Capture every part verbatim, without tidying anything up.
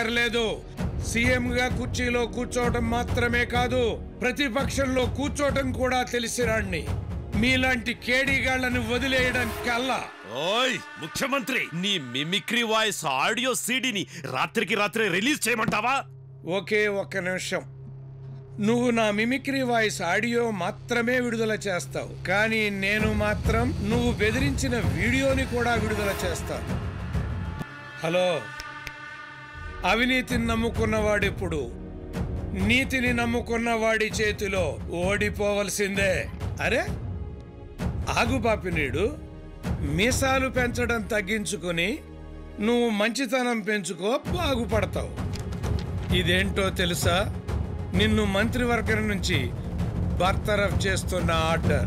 అక్కర్లేదు. సీఎంగా కుర్చీలో కూర్చోవటం మాత్రమే కాదు, ప్రతిపక్షంలో కూర్చోవటం కూడా తెలిసిరాణ్ణి. మీలాంటి కేడీగాళ్లను వదిలేయడం కల్లా. ఓయ్ ముఖ్యమంత్రి, నీ మిమిక్రీ వాయిస్ ఆడియో సీడీని రాత్రికి రాత్రి రిలీజ్ చేయమంటావా? ఒకే ఒక్క నిమిషం. నువ్వు నా మిమిక్రీ వాయిస్ ఆడియో మాత్రమే విడుదల చేస్తావు, కానీ నేను మాత్రం నువ్వు బెదిరించిన వీడియోని కూడా విడుదల చేస్తాను. హలో, అవినీతిని నమ్ముకున్నవాడిప్పుడు నీతిని నమ్ముకున్నవాడి చేతిలో ఓడిపోవలసిందే. అరే ఆగు పాపినీడు, మీసాలు పెంచడం తగ్గించుకుని నువ్వు మంచితనం పెంచుకో, బాగుపడతావు. ఇదేంటో తెలుసా? నిన్ను మంత్రివర్గం నుంచి బర్తరఫ్ చేస్తున్న ఆర్డర్.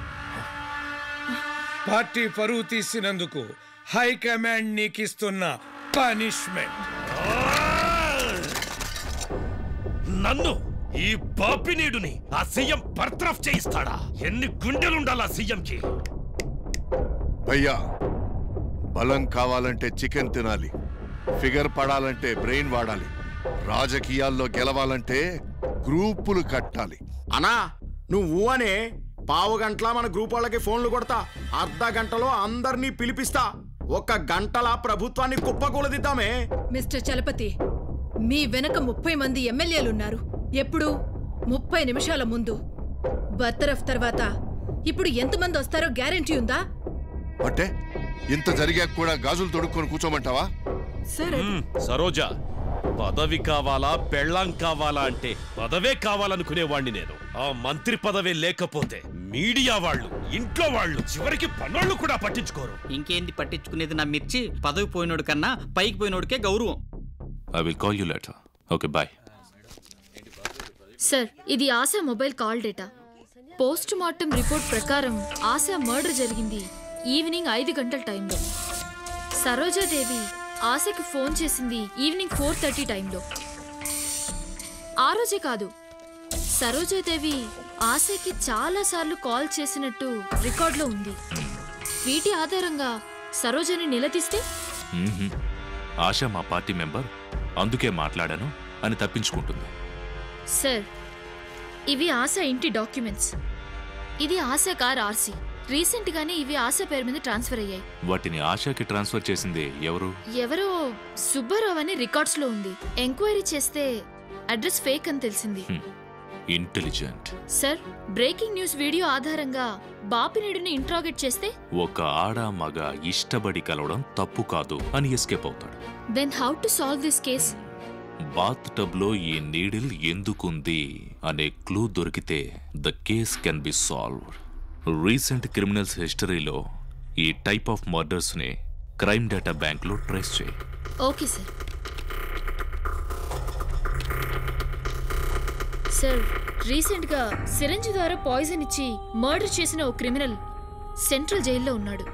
పార్టీ పరువు తీసినందుకు హైకమాండ్ నీకిస్తున్న పనిష్మెంట్. నన్ను, ఈ పాపినీడుని ఆ సీఎం బర్తరఫ్ చేయిస్తాడా? ఎన్ని గుండెలుండాలా సీఎంకి? అయ్యా, బలం కావాలంటే చికెన్ తినాలి, ఫిగర్ పడాలంటే బ్రెయిన్ వాడాలి, రాజకీయాల్లో గెలవాలంటే గ్రూపులు కట్టాలి. అనా నువ్వు అనే పావు గంటల మన గ్రూప్ వాళ్ళకి ఫోన్లు కొడతా, అర్ధ గంటలో అందరినీ పిలిపిస్తా, ఒక్క గంటల ప్రభుత్వాన్ని కుప్పకూలదిద్దామే. మిస్టర్ చలపతి, మీ వెనక ముప్పై మంది ఎమ్మెల్యేలున్నారు. ఎప్పుడు? ముప్పై నిమిషాల ముందు. బర్తరఫ్ తర్వాత ఇప్పుడు ఎంతమంది వస్తారో గ్యారెంటీ ఉందా? అంటే ఇంత జరిగాక కూడా గాజులు తొడుక్కొని కూర్చోమంటావా? సరోజ, పదవి కావాలా పెళ్ళాం కావాలా అంటే పదవే కావాలనుకునేవాణ్ణి నేను. ఆ మంత్రి పదవే లేకపోతే మీడియా వాళ్ళు, ఇంట్లో వాళ్ళు, చివరికి పనులు కూడా పట్టించుకోరు. ఇంకేంది పట్టించుకునేది? నా మిర్చి పదవి పోయినోడు కన్నా పైకి పోయినోడికే గౌరవం. I will call you later. Okay bye. Sir, ఇది Asha mobile call data. Post mortem report ప్రకారం ఆశా మర్డర్ జరిగింది ఈవినింగ్ ఐదు గంటల టైంలో. సరోజాదేవి ఆశకి ఫోన్ చేసింది ఈవినింగ్ ఫోర్ థర్టీ టైంలో. ఆ రోజే కాదు, సరోజాదేవి ఆశకి చాలా సార్లు కాల్ చేసినట్టు రికార్డులో ఉంది. వీటి ఆధారంగా సరోజని నిలదీస్తే ఆశ మా పార్టీ మెంబర్, అందుకే మాట్లాడాను అని తప్పించుకుంటుంది. సార్, ఇవి ఆశ ఇంటి డాక్యుమెంట్స్. ఇది ఆశ కార్ ఆర్సీ. రీసెంట్ గానే ఇవి ఆశ పేరు మీద ట్రాన్స్ఫర్ అయ్యాయి. వాటిని ఆశకి ట్రాన్స్ఫర్ చేసింది ఎవరు? ఎవరో సుబ్బారావు అని రికార్డ్స్ లో ఉంది. ఎంక్వైరీ చేస్తే అడ్రస్ ఫేక్ అని తెలిసింది. Intelligent. Sir, breaking news video ఆధారంగా బాపినీడుని ఇంట్రాగేట్ చేస్తే ఒక ఆడ మగ ఇష్టపడి కలవడం తప్పు కాదు అని ఎస్కేప్ అవుతాడు. Then how to solve this case? Bathtub లో ఈ నీడిల్ ఎందుకుంది అనే క్లూ దొరికితే the case can be solved. Recent criminals హిస్టరీలో ఈ టైప్ ఆఫ్ మర్డర్స్ ని క్రైమ్ డేటా బ్యాంక్ లో ట్రేస్ చేయి. Okay sir. సార్, రీసెంట్ గా సిరంజి ద్వారా పాయిజన్ ఇచ్చి మర్డర్ చేసిన ఓ క్రిమినల్ సెంట్రల్ జైల్లో ఉన్నాడు.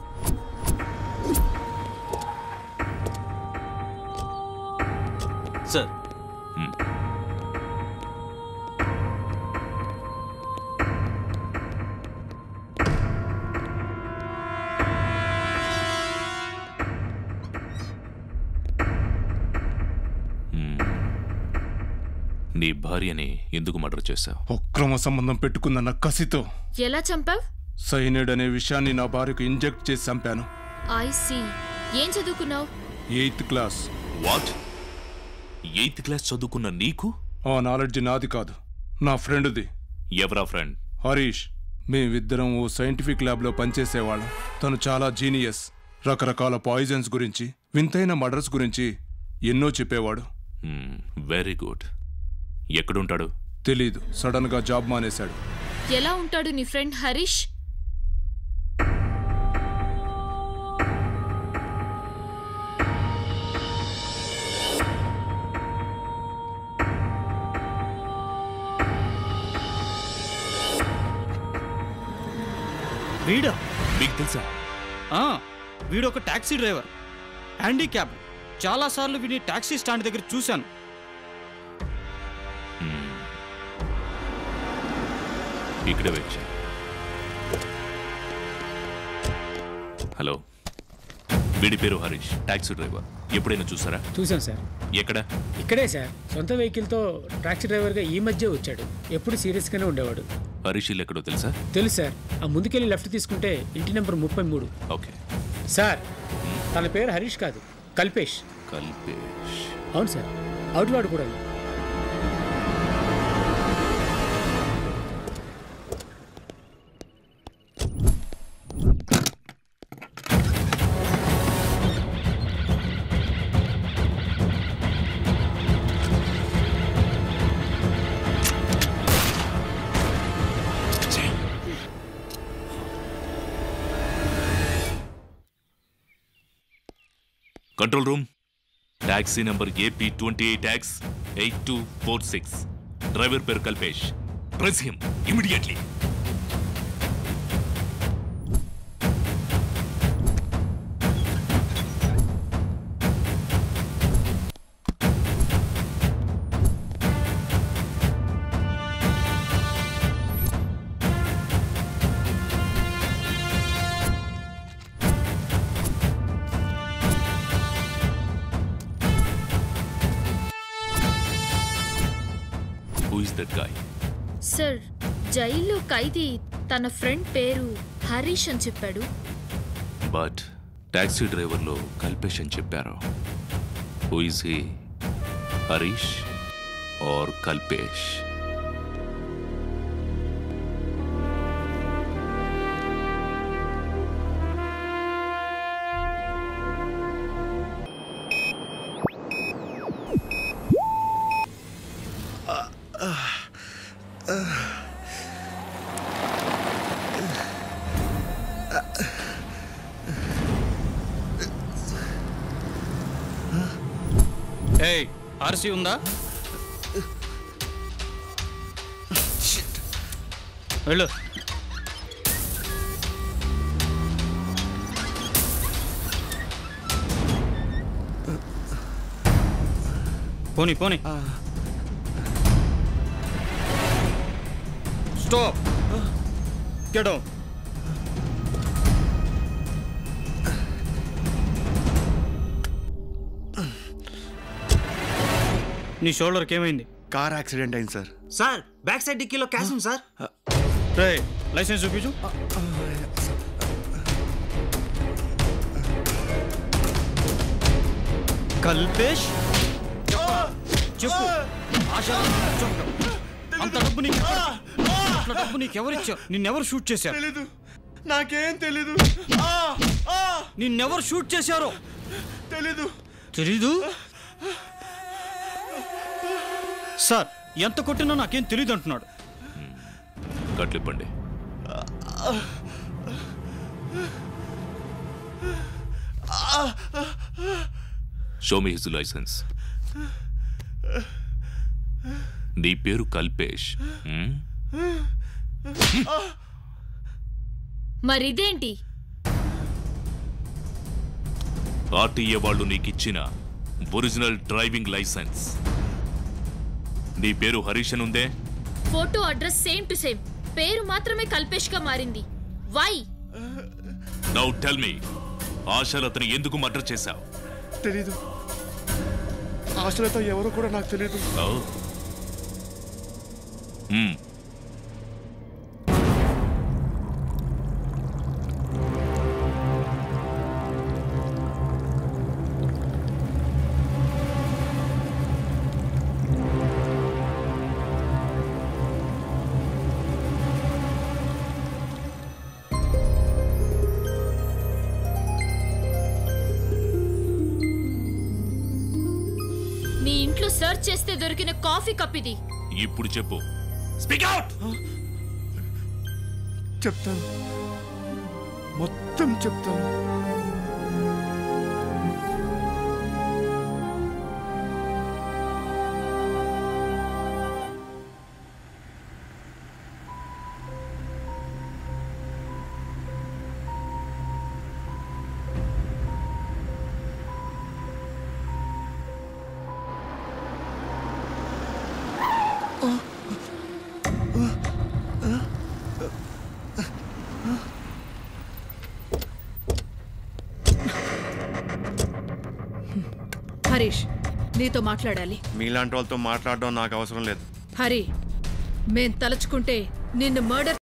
సార్, నీ భార్యని ఎందుకు మర్డర్ చేశావు? అక్రమ సంబంధం పెట్టుకున్న కసితో. ఎలా చంపావ్? సైనైడ్ అనే విషయాన్ని నా భార్యకు ఇంజెక్ట్ చేసి చంపాను. I see. ఏం చదువుకున్నావు? Eighth class. What? Eighth class చదువుకున్న నీకు ఆ నాలెడ్జ్ నాది కాదు, నా ఫ్రెండ్ది. ఎవరా ఫ్రెండ్? హరీష్. మేమిద్దరం ఓ సైంటిఫిక్ ల్యాబ్లో పనిచేసేవాళ్ళం. తను చాలా జీనియస్. రకరకాల పాయిజన్స్ గురించి, వింతైన మర్డర్స్ గురించి ఎన్నో చెప్పేవాడు. Very good. ఎక్కడుంటాడు? తెలీదు. సడన్ గా జాబ్ మానేశాడు. ఎలా ఉంటాడు నీ ఫ్రెండ్ హరీష్? వీడా? మీకు తెలుసా? వీడు ఒక టాక్సీ డ్రైవర్, హ్యాండిక్యాప్. చాలా సార్లు వీడిని టాక్సీ స్టాండ్ దగ్గర చూశాను. ఇక్కడే వెయిట్ చేయి. హలో, వీడి పేరు హరీష్, టాక్సీ డ్రైవర్. ఎప్పుడైనా చూసారా? చూసాం సార్. ఎక్కడ? ఇక్కడే సార్. సొంత వెహికల్తో టాక్సీ డ్రైవర్గా ఈ మధ్య వచ్చాడు. ఎప్పుడు సీరియస్గానే ఉండేవాడు. హరీష్ ఇల్లు ఎక్కడో తెలుసా? తెలుసు సార్. ఆ ముందుకెళ్ళి లెఫ్ట్ తీసుకుంటే ఇంటి నెంబర్ ముప్పై మూడు. ఓకే సార్, తన పేరు హరీష్ కాదు, కల్పేష్. కల్పేష్? అవును సార్, అవుట్వాడు కూడా. Control room, taxi number AP twenty eight X eight two four six. Driver పేరు Kalpesh. Press him immediately. Sir, జైల్లో ఖైదీ తన ఫ్రెండ్ పేరు హరీష్ అని చెప్పాడు. బట్ టాక్సీ డ్రైవర్లో కల్పేష్ అని చెప్పారు. Who is he? Harish or Kalpesh? ఏయ్, ఆర్సీ ఉందా? వెళ్ళు. పోనీ పోనీ. స్టాప్. Get down. నీ షోల్డర్కి ఏమైంది? కార్ యాక్సిడెంట్ అయింది సార్. సార్, బ్యాక్ సైడ్ డిక్కీలో క్యాష్ ఉంది సార్. రే, లైసెన్స్ చూపించు. కల్పేష్, చెప్పు. ఆశా, అంత డబ్బు నీకు అంత డబ్బు నీకెవరిచ్చారు? నిన్నెవరు షూట్ చేశారు? తెలీదు, నాకేం తెలీదు. నిన్నెవరు షూట్ చేశారో తెలీదు. తెలీదు? సార్, ఎంత కొట్టినా నాకేం తెలీదు అంటున్నాడు. కట్లిప్పండి. Show me his licence. నీ పేరు కల్పేష్. మరిదేంటి? ఆర్టీఏ వాళ్ళు నీకిచ్చిన ఒరిజినల్ డ్రైవింగ్ లైసెన్స్. నీ పేరు హరీష్ అని ఉందే? Photo address same to same, పేరు మాత్రమే కల్పేష్ గా మారింది. వై? నౌ టెల్ మీ, ఆశలతని ఎందుకు మర్డర్ చేశావు? తెలీదు. ఆశలతో ఎవరు కూడా నాకు తెలీదు. నీ ఇంట్లో సర్చ్ చేస్తే దొరికిన కాఫీ కప్ ఇది. ఇప్పుడు చెప్పు. Speak out. చెప్తాను, మొత్తం చెప్తాను. నీతో మాట్లాడాలి. మీలాంటి వాళ్ళతో మాట్లాడడం నాకు అవసరం లేదు. హరి, మేం తలుచుకుంటే నిన్ను మర్డర్